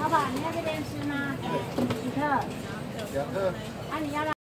老板，你要这边吃吗？几克？2克。啊，你要让。